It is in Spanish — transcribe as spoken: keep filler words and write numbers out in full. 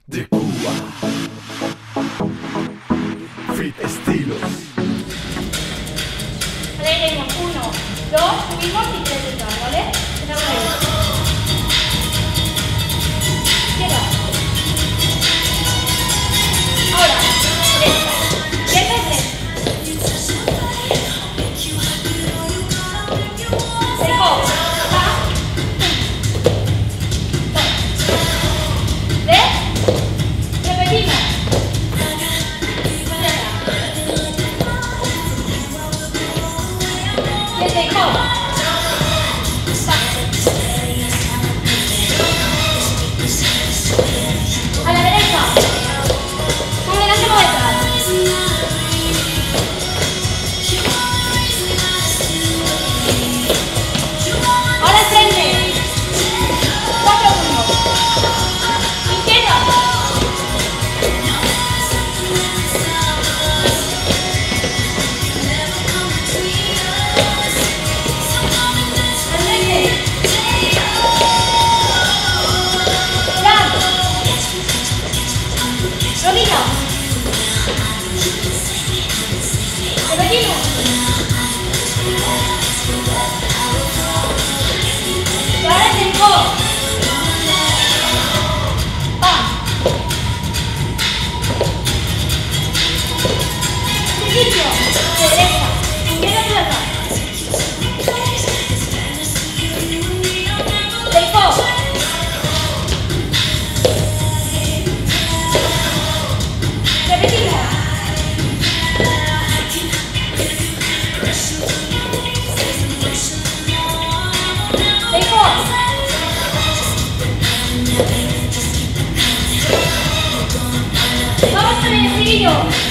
de Cuba. Fit estilos. Leemos uno, dos, subimos y tres detrás, ¿vale? Una vez. Izquierda. Ahora, derecha. Izquierda y derecha. Dejo. Va. Dos. Tres. Repetimos. Desde dejo. A la derecha. Por delante por detrás. Ahora al frente. Cuatro uno. Izquierda. Al frente. Jab. Rodilla. Repetimos. Y ahora es el codo. Va. Principio. De derecha. Izquierda y derecha. Del codo. Repetimos. Del codo. Vamos con el estribillo.